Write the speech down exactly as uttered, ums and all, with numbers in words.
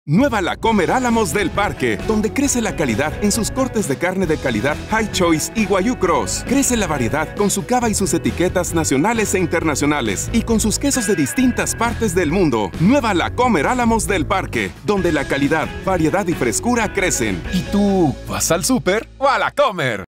Nueva La Comer Álamos del Parque, donde crece la calidad en sus cortes de carne de calidad High Choice y Wagyu Cross. Crece la variedad con su cava y sus etiquetas nacionales e internacionales y con sus quesos de distintas partes del mundo. Nueva La Comer Álamos del Parque, donde la calidad, variedad y frescura crecen. ¿Y tú vas al súper o a La Comer?